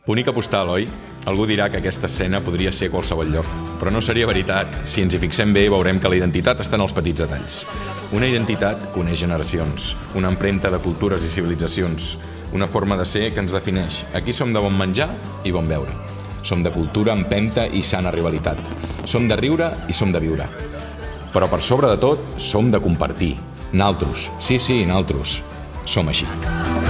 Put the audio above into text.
Bonica postal, oi? Algú dirà que aquesta escena podria ser a qualsevol lloc, però no seria veritat. Si ens hi fixem bé, veurem que la identitat està en els petits detalls. Una identitat que uneix generacions, una empremta de cultures i civilitzacions, una forma de ser que ens defineix. Aquí som de bon menjar i bon beure. Som de cultura, empenta i sana rivalitat. Som de riure i som de viure. Però per sobre de tot, som de compartir. Naltros, sí, naltros, som així.